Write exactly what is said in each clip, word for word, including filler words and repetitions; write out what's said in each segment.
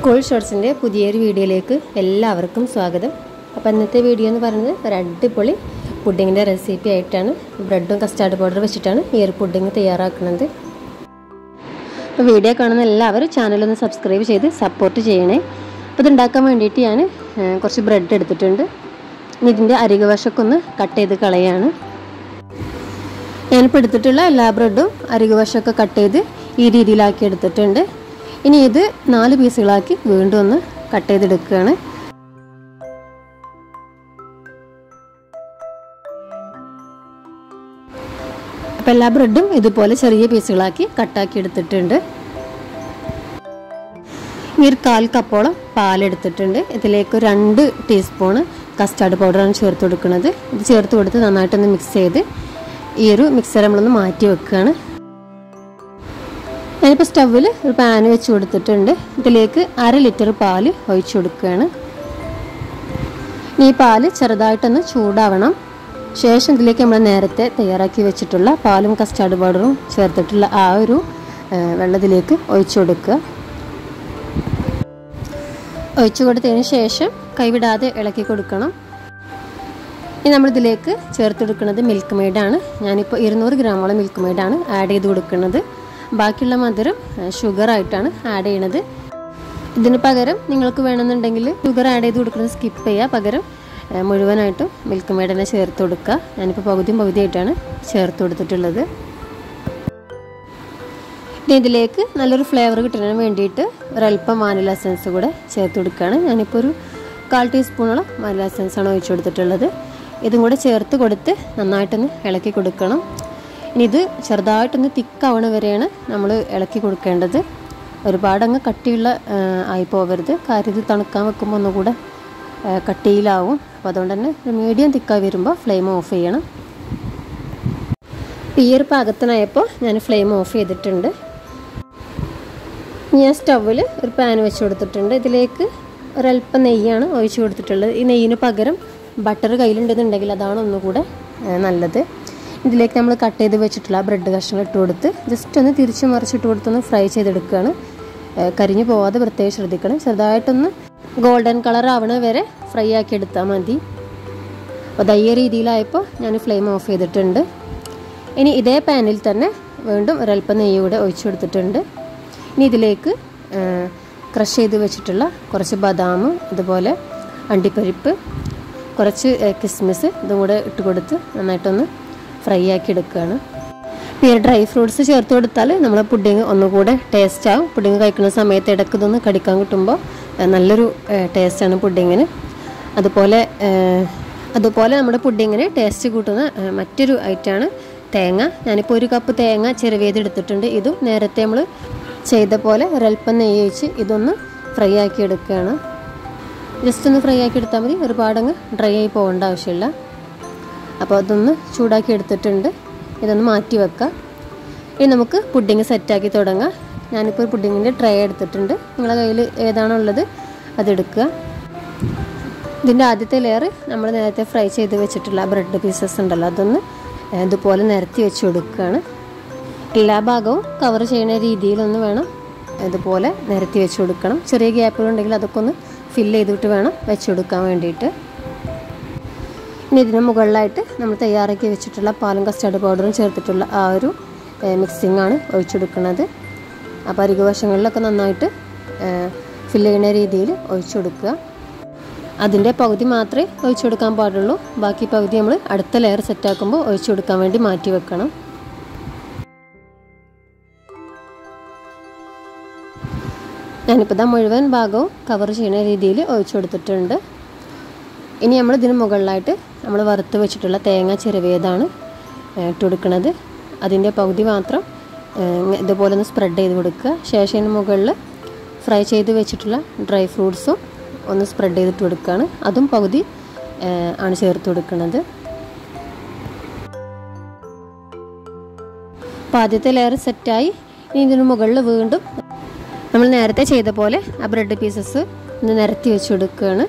Cool ഷോർട്സിൻ്റെ പുതിയൊരു വീഡിയോയിലേക്ക് എല്ലാവർക്കും സ്വാഗതം. അപ്പോൾ ഇന്നത്തെ വീഡിയോ എന്ന് പറയുന്നത് ഒരു അടിപൊളി പുഡിങ്ങിൻ്റെ റെസിപ്പി ആയിട്ടാണ്. ബ്രെഡും കസ്റ്റാർഡ് പൗഡർ വെച്ചിട്ടാണ് ഈ ഒരു പുഡിങ് തയ്യാറാക്കുന്നത്. അപ്പോൾ വീഡിയോ കാണുന്ന എല്ലാവരും ചാനലൊന്ന് സബ്സ്ക്രൈബ് ചെയ്ത് സപ്പോർട്ട് ചെയ്യണേ. അപ്പോൾ ഇതുണ്ടാക്കാൻ വേണ്ടിയിട്ട് ഞാൻ കുറച്ച് ബ്രെഡ് എടുത്തിട്ടുണ്ട്. ഇനി ഇതിൻ്റെ അരികുവശമൊക്കെ ഒന്ന് കട്ട് ചെയ്ത് കളയാണ്. ഞാനിപ്പോൾ എടുത്തിട്ടുള്ള എല്ലാ ബ്രെഡും അരികുവശമൊക്കെ കട്ട് ചെയ്ത് ഈ രീതിയിലാക്കി എടുത്തിട്ടുണ്ട്. ഇനി ഇത് നാല് പീസുകളാക്കി വീണ്ടും ഒന്ന് കട്ട് ചെയ്തെടുക്കുകയാണ്. അപ്പോൾ എല്ലാ ബ്രെഡും ഇതുപോലെ ചെറിയ പീസുകളാക്കി കട്ടാക്കി എടുത്തിട്ടുണ്ട്. ഈ ഒരു കാൽ കപ്പോളം പാലെടുത്തിട്ടുണ്ട്. ഇതിലേക്ക് രണ്ട് ടീസ്പൂണ് കസ്റ്റാർഡ് പൗഡറാണ് ചേർത്ത് കൊടുക്കുന്നത്. ഇത് ചേർത്ത് കൊടുത്ത് നന്നായിട്ടൊന്ന് മിക്സ് ചെയ്ത് ഈ ഒരു മിക്സർ നമ്മളൊന്ന് മാറ്റി വെക്കുകയാണ്. ഞാനിപ്പോൾ സ്റ്റൗവിൽ ഒരു പാൻ വെച്ച് കൊടുത്തിട്ടുണ്ട്. ഇതിലേക്ക് അര ലിറ്റർ പാൽ ഒഴിച്ചു കൊടുക്കുകയാണ്. ഈ പാൽ ചെറുതായിട്ടൊന്ന് ചൂടാവണം. ശേഷം ഇതിലേക്ക് നമ്മൾ നേരത്തെ തയ്യാറാക്കി വെച്ചിട്ടുള്ള പാലും കസ്റ്റാർഡ് പൗഡറും ചേർത്തിട്ടുള്ള ആ ഒരു വെള്ളത്തിലേക്ക് ഒഴിച്ചു കൊടുക്കുക. ഒഴിച്ചു കൊടുത്തതിന് ശേഷം കൈവിടാതെ ഇളക്കി കൊടുക്കണം. ഇനി നമ്മളിതിലേക്ക് ചേർത്ത് കൊടുക്കുന്നത് മിൽക്ക് മെയ്ഡാണ്. ഞാനിപ്പോൾ ഇരുന്നൂറ് ഗ്രാമോളം മിൽക്ക് മെയ്ഡാണ് ആഡ് ചെയ്ത് കൊടുക്കുന്നത്. ബാക്കിയുള്ള മധുരം ഷുഗറായിട്ടാണ് ആഡ് ചെയ്യണത്. ഇതിന് പകരം നിങ്ങൾക്ക് വേണമെന്നുണ്ടെങ്കിൽ ഷുഗർ ആഡ് ചെയ്ത് കൊടുക്കുന്നത് സ്കിപ്പ് ചെയ്യുക. പകരം മുഴുവനായിട്ടും മിൽക്ക് മെയ്ഡ് തന്നെ ചേർത്ത് കൊടുക്കുക. ഞാനിപ്പോൾ പകുതിയും പകുതിയായിട്ടാണ് ചേർത്ത് കൊടുത്തിട്ടുള്ളത്. ഇനി ഇതിലേക്ക് നല്ലൊരു ഫ്ലേവർ കിട്ടുന്നതിന് വേണ്ടിയിട്ട് ഒരല്പം വാനില എസൻസ് കൂടെ ചേർത്ത് കൊടുക്കുകയാണ്. ഞാനിപ്പോൾ ഒരു കാൽ ടീസ്പൂണോളം വാനില എസൻസാണ് ഒഴിച്ചു കൊടുത്തിട്ടുള്ളത്. ഇതും കൂടെ ചേർത്ത് കൊടുത്ത് നന്നായിട്ടൊന്ന് ഇളക്കി കൊടുക്കണം. ഇനി ഇത് ചെറുതായിട്ടൊന്ന് തിക്കാവണ വരെയാണ് നമ്മൾ ഇളക്കി കൊടുക്കേണ്ടത്. ഒരുപാടങ്ങ് കട്ടിയുള്ള ആയി പോകരുത്. കാര്യം ഇത് തണുക്കാൻ വെക്കുമ്പോൾ ഒന്നുകൂടെ കട്ടിയിലാവും. അപ്പോൾ അതുകൊണ്ട് തന്നെ ഒരു മീഡിയം തിക്കായി വരുമ്പോൾ ഫ്ലെയിം ഓഫ് ചെയ്യണം. ഈ ഒരു പാകത്തിനായപ്പോൾ ഞാൻ ഫ്ലെയിം ഓഫ് ചെയ്തിട്ടുണ്ട്. ഞാൻ സ്റ്റൗവിൽ ഒരു പാൻ വെച്ച് കൊടുത്തിട്ടുണ്ട്. ഇതിലേക്ക് ഒരല്പം നെയ്യാണ് ഒഴിച്ച് കൊടുത്തിട്ടുള്ളത്. ഈ നെയ്യിന് പകരം ബട്ടർ കയ്യിലുണ്ടെന്നുണ്ടെങ്കിൽ അതാണ് ഒന്നുകൂടെ നല്ലത്. ഇതിലേക്ക് നമ്മൾ കട്ട് ചെയ്ത് വെച്ചിട്ടുള്ള ബ്രെഡ് കഷ്ണങ്ങൾ ഇട്ട് കൊടുത്ത് ജസ്റ്റ് ഒന്ന് തിരിച്ച് മറിച്ചിട്ട് കൊടുത്തൊന്ന് ഫ്രൈ ചെയ്തെടുക്കുകയാണ്. കരിഞ്ഞു പോവാതെ പ്രത്യേകം ശ്രദ്ധിക്കണം. ചെറുതായിട്ടൊന്ന് ഗോൾഡൻ കളർ ആവണ വരെ ഫ്രൈ ആക്കി എടുത്താൽ മതി. അപ്പോൾ ദയ്യ രീതിയിലായപ്പോൾ ഞാൻ ഫ്ലെയിം ഓഫ് ചെയ്തിട്ടുണ്ട്. ഇനി ഇതേ പാനിൽ തന്നെ വീണ്ടും ഒരല്പം നെയ്യ് കൂടെ ഒഴിച്ചു കൊടുത്തിട്ടുണ്ട്. ഇനി ഇതിലേക്ക് ക്രഷ് ചെയ്ത് വെച്ചിട്ടുള്ള കുറച്ച് ബദാം, അതുപോലെ അണ്ടിപ്പരിപ്പ്, കുറച്ച് കിസ്മിസ് ഇതും കൂടെ ഇട്ട് കൊടുത്ത് നന്നായിട്ടൊന്ന് ഫ്രൈ ആക്കി എടുക്കുകയാണ്. ഈ ഡ്രൈ ഫ്രൂട്ട്സ് ചേർത്ത് കൊടുത്താൽ നമ്മൾ പുഡിങ് ഒന്നുകൂടെ ടേസ്റ്റ് ആവും. പുഡിങ് കഴിക്കുന്ന സമയത്ത് ഇടയ്ക്ക് ഇതൊന്ന് കടിക്കാൻ കിട്ടുമ്പോൾ നല്ലൊരു ടേസ്റ്റാണ് പുഡിങ്ങിന്. അതുപോലെ അതുപോലെ നമ്മുടെ പുഡിങ്ങിന് ടേസ്റ്റ് കൂട്ടുന്ന മറ്റൊരു ഐറ്റമാണ് തേങ്ങ. ഞാനിപ്പോൾ ഒരു കപ്പ് തേങ്ങ ചിരവിയത് എടുത്തിട്ടുണ്ട്. ഇതും നേരത്തെ നമ്മൾ ചെയ്ത പോലെ ഒരല്പം നെയ്യ് ഒഴിച്ച് ഇതൊന്ന് ഫ്രൈ ആക്കി എടുക്കുകയാണ്. ജസ്റ്റ് ഒന്ന് ഫ്രൈ ആക്കി എടുത്താൽ മതി. ഒരുപാടങ്ങ് ഡ്രൈ ആയി പോകേണ്ട ആവശ്യമില്ല. അപ്പോൾ അതൊന്ന് ചൂടാക്കി എടുത്തിട്ടുണ്ട്. ഇതൊന്ന് മാറ്റി വെക്കാം. ഇനി നമുക്ക് പുഡിങ് സെറ്റാക്കി തുടങ്ങാം. ഞാനിപ്പോൾ പുഡിങ്ങിൻ്റെ ട്രേ എടുത്തിട്ടുണ്ട്. നിങ്ങളുടെ കയ്യിൽ ഏതാണോ ഉള്ളത് അതെടുക്കുക. ഇതിൻ്റെ ആദ്യത്തെ ലെയർ നമ്മൾ നേരത്തെ ഫ്രൈ ചെയ്ത് വെച്ചിട്ടുള്ള ബ്രെഡ് പീസസ് ഉണ്ടല്ലോ, അതൊന്ന് ഇതുപോലെ നിരത്തി വെച്ച് കൊടുക്കുകയാണ്. എല്ലാ ഭാഗവും കവർ ചെയ്യുന്ന രീതിയിലൊന്ന് വേണം ഇതുപോലെ നിരത്തി വെച്ച് കൊടുക്കണം. ചെറിയ ഗ്യാപ്പുകളുണ്ടെങ്കിൽ അതൊക്കെ ഒന്ന് ഫില്ല് ചെയ്തിട്ട് വേണം വെച്ച് കൊടുക്കാൻ വേണ്ടിയിട്ട്. ഇനി ഇതിന് മുകളിലായിട്ട് നമ്മൾ തയ്യാറാക്കി വെച്ചിട്ടുള്ള പാലും കസ്റ്റാർഡ് പൗഡറും ചേർത്തിട്ടുള്ള ആ ഒരു മിക്സിംഗ് ആണ് ഒഴിച്ചു കൊടുക്കുന്നത്. അപ്പോൾ അരികുവശങ്ങളിലൊക്കെ നന്നായിട്ട് ഫില്ല് ചെയ്യുന്ന രീതിയിൽ ഒഴിച്ചു കൊടുക്കുക. അതിൻ്റെ പകുതി മാത്രമേ ഒഴിച്ചു കൊടുക്കാൻ പാടുള്ളൂ. ബാക്കി പകുതി നമ്മൾ അടുത്ത ലെയർ സെറ്റാക്കുമ്പോൾ ഒഴിച്ചു കൊടുക്കാൻ വേണ്ടി മാറ്റി വെക്കണം. ഞാനിപ്പോൾ ഇതാ മുഴുവൻ ഭാഗവും കവർ ചെയ്യുന്ന രീതിയിൽ ഒഴിച്ചു കൊടുത്തിട്ടുണ്ട്. ഇനി നമ്മൾ ഇതിന് മുകളിലായിട്ട് നമ്മൾ വറുത്ത് വെച്ചിട്ടുള്ള തേങ്ങ ചിരവിയതാണ് ഇട്ട് കൊടുക്കുന്നത്. അതിൻ്റെ പകുതി മാത്രം ഇതുപോലെ ഒന്ന് സ്പ്രെഡ് ചെയ്ത് കൊടുക്കുക. ശേഷം ഇതിന് മുകളിൽ ഫ്രൈ ചെയ്ത് വെച്ചിട്ടുള്ള ഡ്രൈ ഫ്രൂട്ട്സും ഒന്ന് സ്പ്രെഡ് ചെയ്തിട്ട് കൊടുക്കുകയാണ്. അതും പകുതി ആണ് ചേർത്ത് കൊടുക്കുന്നത്. അപ്പോൾ ആദ്യത്തെ ലെയർ സെറ്റായി. ഇനി ഇതിന് മുകളിൽ വീണ്ടും നമ്മൾ നേരത്തെ ചെയ്ത പോലെ ആ ബ്രെഡ് പീസസ് ഒന്ന് നിരത്തി വെച്ച് കൊടുക്കുകയാണ്.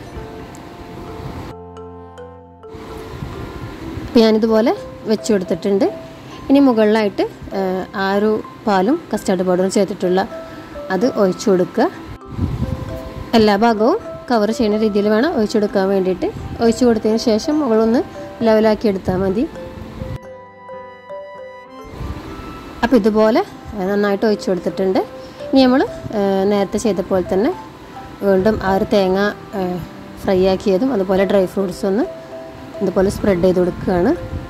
അപ്പോൾ ഞാനിതുപോലെ വെച്ച് കൊടുത്തിട്ടുണ്ട്. ഇനി മുകളിലായിട്ട് ആ ഒരു പാലും കസ്റ്റാർഡ് പൗഡറും ചേർത്തിട്ടുള്ള അത് ഒഴിച്ചു കൊടുക്കുക. എല്ലാ ഭാഗവും കവർ ചെയ്യുന്ന രീതിയിൽ വേണം ഒഴിച്ചു കൊടുക്കാൻ വേണ്ടിയിട്ട്. ഒഴിച്ചു കൊടുത്തതിന് ശേഷം മുകളൊന്ന് ലെവലാക്കി എടുത്താൽ മതി. അപ്പോൾ ഇതുപോലെ നന്നായിട്ട് ഒഴിച്ചു കൊടുത്തിട്ടുണ്ട്. ഇനി നമ്മൾ നേരത്തെ ചെയ്ത പോലെ തന്നെ വീണ്ടും ആ ഒരു തേങ്ങ ഫ്രൈ ആക്കിയതും അതുപോലെ ഡ്രൈ ഫ്രൂട്ട്സ് ഒന്ന് ഇതുപോലെ സ്പ്രെഡ് ചെയ്ത് കൊടുക്കുകയാണ്.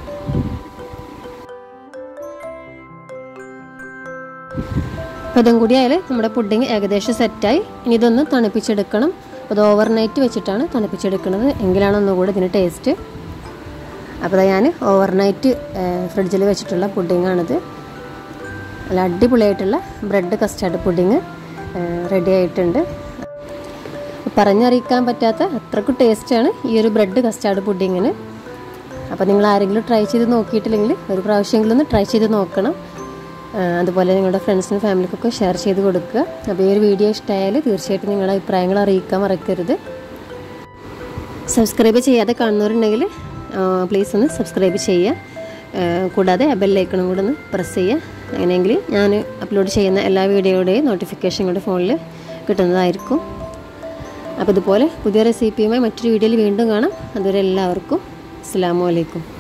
അപ്പോൾ ഇതും കൂടി ആയാൽ നമ്മുടെ പുഡിങ് ഏകദേശം സെറ്റായി. ഇനി ഇതൊന്ന് തണുപ്പിച്ചെടുക്കണം. അത് ഓവർനൈറ്റ് വെച്ചിട്ടാണ് തണുപ്പിച്ചെടുക്കുന്നത്, എങ്കിലാണ് ഒന്നുകൂടി ഇതിന് ടേസ്റ്റ്. അപ്പോൾ ഞാൻ ഓവർനൈറ്റ് ഫ്രിഡ്ജിൽ വെച്ചിട്ടുള്ള പുഡിങ്ങാണിത്. നല്ല അടിപൊളിയായിട്ടുള്ള ബ്രെഡ് കസ്റ്റാർഡ് പുഡിങ് റെഡി ആയിട്ടുണ്ട്. പറഞ്ഞറിയിക്കാൻ പറ്റാത്ത അത്രയ്ക്ക് ടേസ്റ്റാണ് ഈ ഒരു ബ്രെഡ് കസ്റ്റാർഡ് പുഡിങ്ങിന്. അപ്പോൾ നിങ്ങൾ ആരെങ്കിലും ട്രൈ ചെയ്ത് നോക്കിയിട്ടില്ലെങ്കിൽ ഒരു പ്രാവശ്യമെങ്കിലും ഒന്ന് ട്രൈ ചെയ്ത് നോക്കണം. അതുപോലെ നിങ്ങളുടെ ഫ്രണ്ട്സിനും ഫാമിലിക്കൊക്കെ ഷെയർ ചെയ്ത് കൊടുക്കുക. അപ്പോൾ ഈ ഒരു വീഡിയോ ഇഷ്ടമായാൽ തീർച്ചയായിട്ടും നിങ്ങളുടെ അഭിപ്രായങ്ങൾ അറിയിക്കാൻ മറക്കരുത്. സബ്സ്ക്രൈബ് ചെയ്യാതെ കാണുന്നവരുണ്ടെങ്കിൽ പ്ലീസ് ഒന്ന് സബ്സ്ക്രൈബ് ചെയ്യുക. കൂടാതെ ആ ബെല്ലൈക്കണും കൂടെ ഒന്ന് പ്രസ് ചെയ്യുക. അങ്ങനെയെങ്കിൽ ഞാൻ അപ്ലോഡ് ചെയ്യുന്ന എല്ലാ വീഡിയോയുടെയും നോട്ടിഫിക്കേഷൻ കൂടെ ഫോണിൽ കിട്ടുന്നതായിരിക്കും. അപ്പോൾ ഇതുപോലെ പുതിയ റെസിപ്പിയുമായി മറ്റൊരു വീഡിയോയിൽ വീണ്ടും കാണാം. അതുവരെ എല്ലാവർക്കും അസ്സലാമു അലൈക്കും.